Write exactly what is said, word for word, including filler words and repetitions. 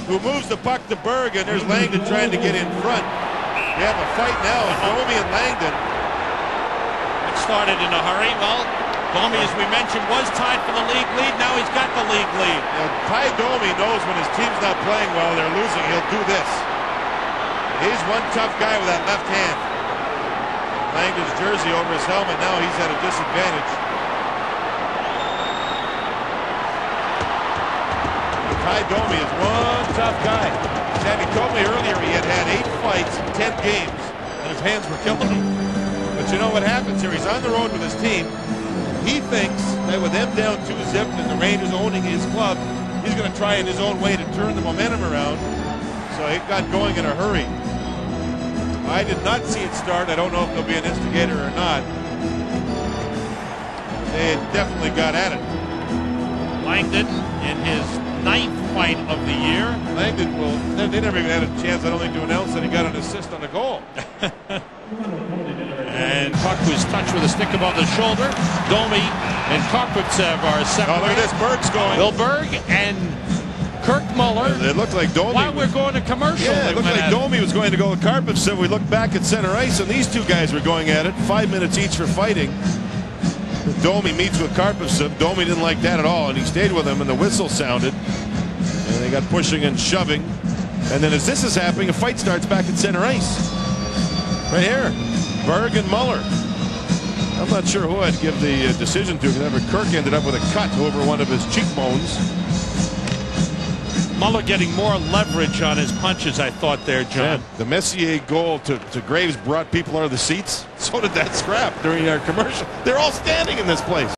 who moves the puck to Berg, and there's Langdon trying to get in front. We have a fight now, Domi and Langdon. It started in a hurry. Well, Domi, as we mentioned, was tied for the league lead. Now he's got the league lead. Yeah, Ty Domi knows when his team's not playing well, they're losing, he'll do this. He's one tough guy with that left hand. Langdon's jersey over his helmet, now he's at a disadvantage. Ty Domi is one tough guy. Sammy told me earlier he had had eight fights in ten games, and his hands were killing him. But you know what happens here? He's on the road with his team. He thinks that with them down two zip and the Rangers owning his club, he's going to try in his own way to turn the momentum around. So he got going in a hurry. I did not see it start. I don't know if there'll be an instigator or not. They definitely got at it. Langdon in his ninth fight of the year. Langdon will. They, they never even had a chance, I don't think, to announce that he got an assist on a goal. And puck was touched with a stick above the shoulder. Domi and Karpatsev are separated. Oh, look at this. Berg's going. Will Berg and Kirk Muller. It looked like Domi. While we're going to commercial. Yeah, it looked like Domi was going to go with Karpatsev. We looked back at center ice, and these two guys were going at it. Five minutes each for fighting. Domi meets with Karpatsev. Domi didn't like that at all, and he stayed with him, and the whistle sounded. And they got pushing and shoving. And then as this is happening, a fight starts back at center ice. Right here. Berg and Muller. I'm not sure who I'd give the uh, decision to, because Kirk ended up with a cut over one of his cheekbones. Muller getting more leverage on his punches, I thought there, John. Yeah, the Messier goal to, to Graves brought people out of the seats. So did that scrap during our commercial. They're all standing in this place.